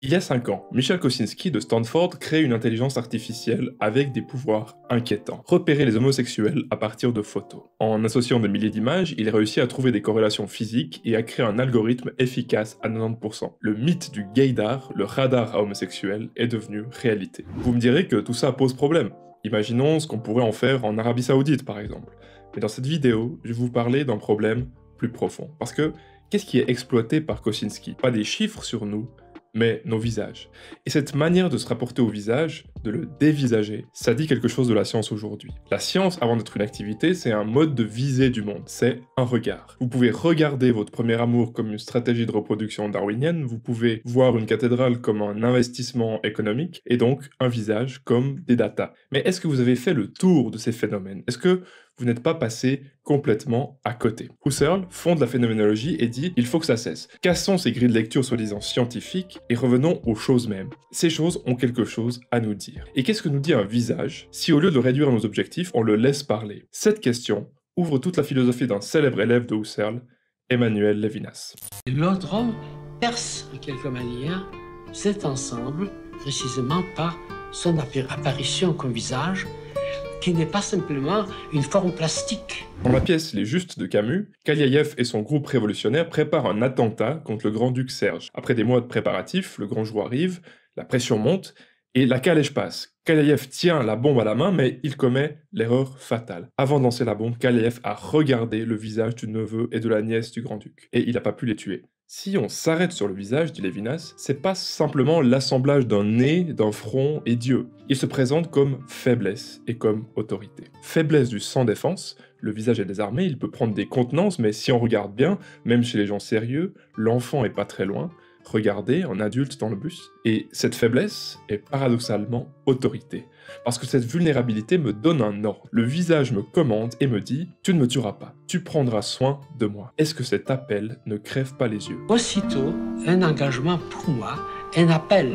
Il y a 5 ans, Michel Kosinski de Stanford crée une intelligence artificielle avec des pouvoirs inquiétants. Repérer les homosexuels à partir de photos. En associant des milliers d'images, il réussit à trouver des corrélations physiques et à créer un algorithme efficace à 90%. Le mythe du gaydar, le radar à homosexuels, est devenu réalité. Vous me direz que tout ça pose problème. Imaginons ce qu'on pourrait en faire en Arabie Saoudite par exemple. Mais dans cette vidéo, je vais vous parler d'un problème plus profond. Parce que, qu'est-ce qui est exploité par Kosinski? Pas des chiffres sur nous, mais nos visages. Et cette manière de se rapporter au visage, de le dévisager, ça dit quelque chose de la science aujourd'hui. La science, avant d'être une activité, c'est un mode de visée du monde, c'est un regard. Vous pouvez regarder votre premier amour comme une stratégie de reproduction darwinienne, vous pouvez voir une cathédrale comme un investissement économique, et donc un visage comme des datas. Mais est-ce que vous avez fait le tour de ces phénomènes? Est-ce que vous n'êtes pas passé complètement à côté? Husserl fonde la phénoménologie et dit « il faut que ça cesse ». Cassons ces grilles de lecture soi-disant scientifiques et revenons aux choses mêmes. Ces choses ont quelque chose à nous dire. Et qu'est-ce que nous dit un visage si au lieu de le réduire à nos objectifs, on le laisse parler? Cette question ouvre toute la philosophie d'un célèbre élève de Husserl, Emmanuel Levinas. L'autre homme perce en quelque manière cet ensemble précisément par son apparition comme visage, qui n'est pas simplement une forme plastique. Dans la pièce Les Justes de Camus, Kaliaïev et son groupe révolutionnaire préparent un attentat contre le grand-duc Serge. Après des mois de préparatifs, le grand jour arrive, la pression monte, et la calèche passe. Kaliaïev tient la bombe à la main, mais il commet l'erreur fatale. Avant de lancer la bombe, Kaliaïev a regardé le visage du neveu et de la nièce du grand-duc, et il n'a pas pu les tuer. Si on s'arrête sur le visage, dit Levinas, c'est pas simplement l'assemblage d'un nez, d'un front et d'yeux. Il se présente comme faiblesse et comme autorité. Faiblesse du sans-défense, le visage est désarmé, il peut prendre des contenances, mais si on regarde bien, même chez les gens sérieux, l'enfant est pas très loin. Regardez un adulte dans le bus. Et cette faiblesse est paradoxalement autorité. Parce que cette vulnérabilité me donne un ordre. Le visage me commande et me dit « tu ne me tueras pas, tu prendras soin de moi ». Est-ce que cet appel ne crève pas les yeux? Aussitôt, un engagement pour moi, un appel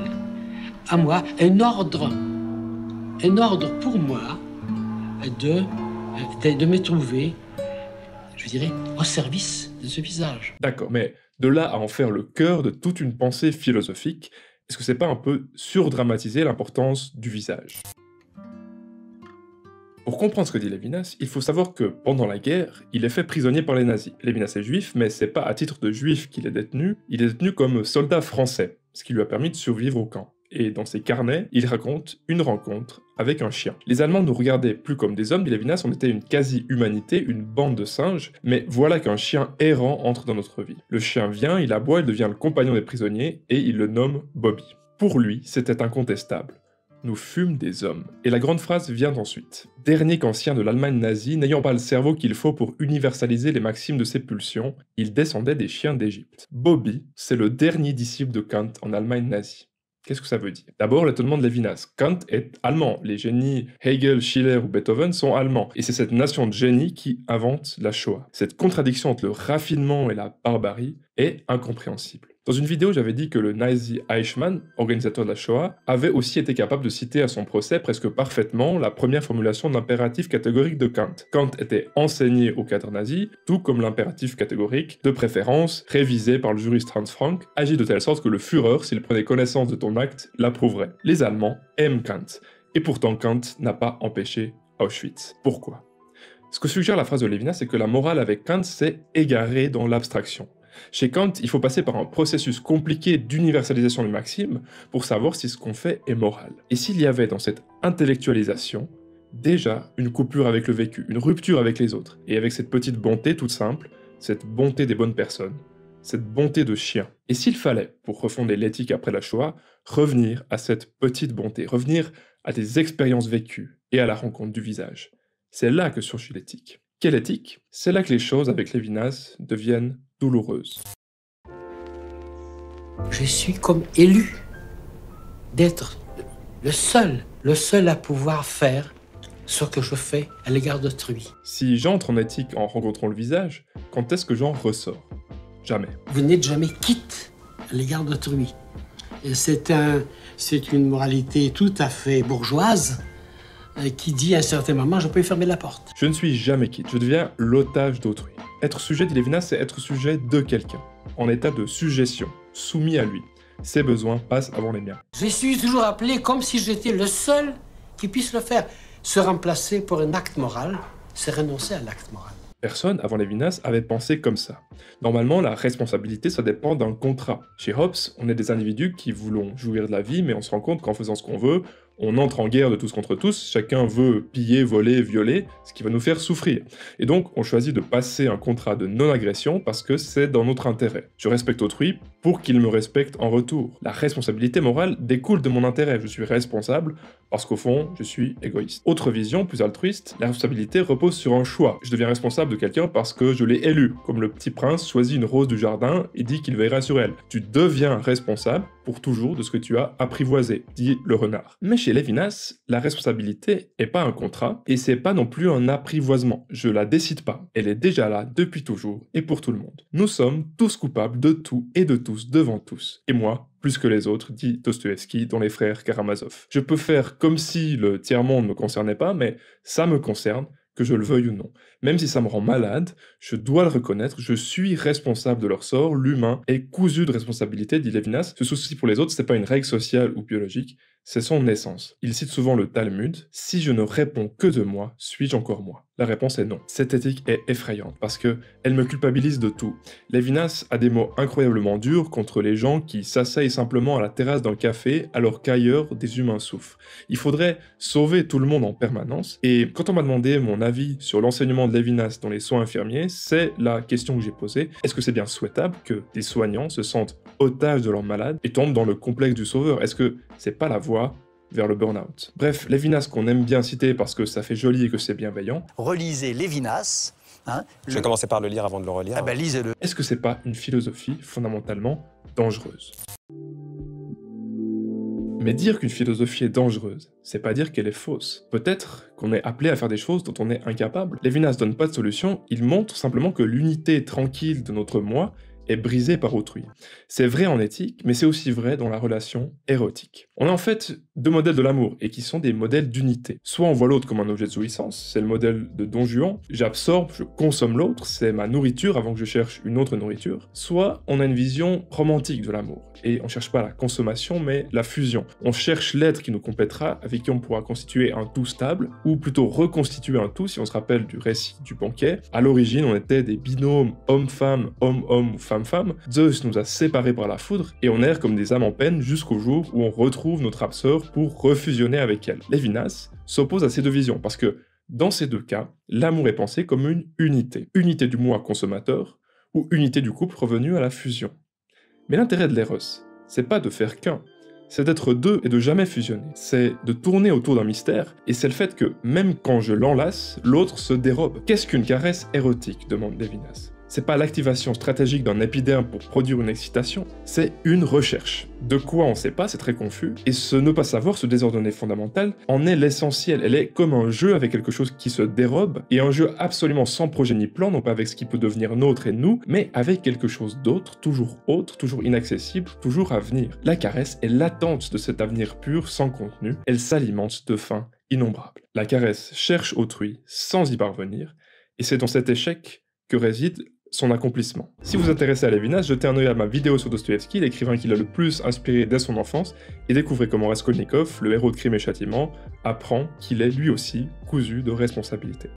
à moi, un ordre pour moi de me trouver, je dirais, au service de ce visage. D'accord, mais de là à en faire le cœur de toute une pensée philosophique, est-ce que c'est pas un peu surdramatiser l'importance du visage? Pour comprendre ce que dit Levinas, il faut savoir que, pendant la guerre, il est fait prisonnier par les nazis. Levinas est juif, mais c'est pas à titre de juif qu'il est détenu, il est détenu comme soldat français, ce qui lui a permis de survivre au camp. Et dans ses carnets, il raconte une rencontre avec un chien. Les Allemands nous regardaient plus comme des hommes, dit Levinas, on était une quasi-humanité, une bande de singes, mais voilà qu'un chien errant entre dans notre vie. Le chien vient, il aboie, il devient le compagnon des prisonniers, et il le nomme Bobby. Pour lui, c'était incontestable. Nous fûmes des hommes. Et la grande phrase vient ensuite. Dernier qu'ancien de l'Allemagne nazie, n'ayant pas le cerveau qu'il faut pour universaliser les maximes de ses pulsions, il descendait des chiens d'Égypte. Bobby, c'est le dernier disciple de Kant en Allemagne nazie. Qu'est-ce que ça veut dire? D'abord, l'étonnement de Levinas. Kant est allemand. Les génies Hegel, Schiller ou Beethoven sont allemands. Et c'est cette nation de génies qui invente la Shoah. Cette contradiction entre le raffinement et la barbarie est incompréhensible. Dans une vidéo, j'avais dit que le nazi Eichmann, organisateur de la Shoah, avait aussi été capable de citer à son procès presque parfaitement la première formulation de l'impératif catégorique de Kant. Kant était enseigné au cadre nazi, tout comme l'impératif catégorique, de préférence, révisé par le juriste Hans Frank, agit de telle sorte que le Führer, s'il prenait connaissance de ton acte, l'approuverait. Les Allemands aiment Kant, et pourtant Kant n'a pas empêché Auschwitz. Pourquoi? Ce que suggère la phrase de Levinas, c'est que la morale avec Kant s'est égarée dans l'abstraction. Chez Kant, il faut passer par un processus compliqué d'universalisation des maximes pour savoir si ce qu'on fait est moral. Et s'il y avait dans cette intellectualisation déjà une coupure avec le vécu, une rupture avec les autres, et avec cette petite bonté toute simple, cette bonté des bonnes personnes, cette bonté de chien. Et s'il fallait, pour refonder l'éthique après la Shoah, revenir à cette petite bonté, revenir à des expériences vécues et à la rencontre du visage. C'est là que surgit l'éthique. Quelle éthique? C'est là que les choses avec Levinas deviennent douloureuses. Je suis comme élu d'être le seul à pouvoir faire ce que je fais à l'égard d'autrui. Si j'entre en éthique en rencontrant le visage, quand est-ce que j'en ressors? Jamais. Vous n'êtes jamais quitte à l'égard d'autrui. C'est une moralité tout à fait bourgeoise qui dit à un certain moment, je peux fermer la porte. Je ne suis jamais quitte, je deviens l'otage d'autrui. Être sujet, dit Levinas, c'est être sujet de quelqu'un, en état de suggestion, soumis à lui. ses besoins passent avant les miens. Je suis toujours appelé comme si j'étais le seul qui puisse le faire. Se remplacer pour un acte moral, c'est renoncer à l'acte moral. Personne, avant Lévinas, avait pensé comme ça. Normalement, la responsabilité, ça dépend d'un contrat. Chez Hobbes, on est des individus qui voulons jouir de la vie, mais on se rend compte qu'en faisant ce qu'on veut, on entre en guerre de tous contre tous, chacun veut piller, voler, violer, ce qui va nous faire souffrir. Et donc, on choisit de passer un contrat de non-agression parce que c'est dans notre intérêt. Je respecte autrui pour qu'il me respecte en retour. La responsabilité morale découle de mon intérêt, je suis responsable parce qu'au fond, je suis égoïste. Autre vision, plus altruiste, la responsabilité repose sur un choix. Je deviens responsable de quelqu'un parce que je l'ai élu, comme le petit prince choisit une rose du jardin et dit qu'il veillera sur elle. Tu deviens responsable pour toujours de ce que tu as apprivoisé, dit le renard. Mais chez Lévinas, la responsabilité n'est pas un contrat et c'est pas non plus un apprivoisement. Je la décide pas. Elle est déjà là depuis toujours et pour tout le monde. Nous sommes tous coupables de tout et de tous devant tous. Et moi, plus que les autres, dit Dostoïevski dans Les Frères Karamazov. Je peux faire comme si le tiers-monde ne me concernait pas, mais ça me concerne, que je le veuille ou non. Même si ça me rend malade, je dois le reconnaître, je suis responsable de leur sort, l'humain est cousu de responsabilité, dit Lévinas. Ce souci pour les autres, c'est pas une règle sociale ou biologique, c'est son essence. Il cite souvent le Talmud, « Si je ne réponds que de moi, suis-je encore moi ?» La réponse est non. Cette éthique est effrayante parce que elle me culpabilise de tout. Lévinas a des mots incroyablement durs contre les gens qui s'asseyent simplement à la terrasse d'un café alors qu'ailleurs des humains souffrent. Il faudrait sauver tout le monde en permanence et quand on m'a demandé mon avis sur l'enseignement de Lévinas dans les soins infirmiers, c'est la question que j'ai posée. Est-ce que c'est bien souhaitable que des soignants se sentent otages de leurs malades et tombent dans le complexe du sauveur? Est-ce que c'est pas la voie vers le burn-out? Bref, Lévinas qu'on aime bien citer parce que ça fait joli et que c'est bienveillant. Relisez Lévinas. Je vais commencer par le lire avant de le relire. Ah ben lisez-le. Est-ce que c'est pas une philosophie fondamentalement dangereuse? Mais dire qu'une philosophie est dangereuse, c'est pas dire qu'elle est fausse. Peut-être qu'on est appelé à faire des choses dont on est incapable. Lévinas donne pas de solution, il montre simplement que l'unité tranquille de notre moi est brisée par autrui. C'est vrai en éthique, mais c'est aussi vrai dans la relation érotique. On a en fait deux modèles de l'amour, et qui sont des modèles d'unité. Soit on voit l'autre comme un objet de jouissance, c'est le modèle de Don Juan, j'absorbe, je consomme l'autre, c'est ma nourriture avant que je cherche une autre nourriture. Soit on a une vision romantique de l'amour, et on cherche pas la consommation, mais la fusion. On cherche l'être qui nous complétera, avec qui on pourra constituer un tout stable, ou plutôt reconstituer un tout, si on se rappelle du récit du banquet. À l'origine, on était des binômes homme-femme, homme-homme ou femme-femme. Zeus nous a séparés par la foudre, et on erre comme des âmes en peine jusqu'au jour où on retrouve notre âme sœur pour refusionner avec elle. Lévinas s'oppose à ces deux visions, parce que dans ces deux cas, l'amour est pensé comme une unité. Unité du moi consommateur, ou unité du couple revenu à la fusion. Mais l'intérêt de l'éros, c'est pas de faire qu'un, c'est d'être deux et de jamais fusionner. C'est de tourner autour d'un mystère, et c'est le fait que, même quand je l'enlace, l'autre se dérobe. Qu'est-ce qu'une caresse érotique, demande Lévinas. C'est pas l'activation stratégique d'un épiderme pour produire une excitation, c'est une recherche. De quoi on sait pas, c'est très confus, et ce ne pas savoir, ce désordonné fondamental, en est l'essentiel. Elle est comme un jeu avec quelque chose qui se dérobe, et un jeu absolument sans projet ni plan, non pas avec ce qui peut devenir nôtre et nous, mais avec quelque chose d'autre, toujours inaccessible, toujours à venir. La caresse est l'attente de cet avenir pur, sans contenu, elle s'alimente de faim innombrable. La caresse cherche autrui, sans y parvenir, et c'est dans cet échec que réside son accomplissement. Si vous vous intéressez à Lévinas, jetez un œil à ma vidéo sur Dostoïevski, l'écrivain qui l'a le plus inspiré dès son enfance, et découvrez comment Raskolnikov, le héros de Crime et Châtiment, apprend qu'il est lui aussi cousu de responsabilité.